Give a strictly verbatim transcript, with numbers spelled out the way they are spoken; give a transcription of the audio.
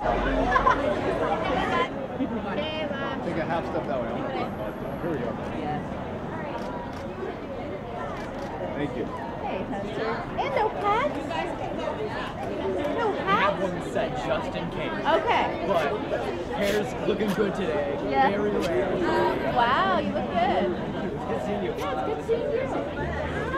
Take a half step that way. Here we go. Thank you. Hey, Pastor. And no pets? No I hats? have one set just in case. Okay. But hair's looking good today. Yeah. Very rare. Wow, you look good. Good seeing you. Yeah, it's good seeing you.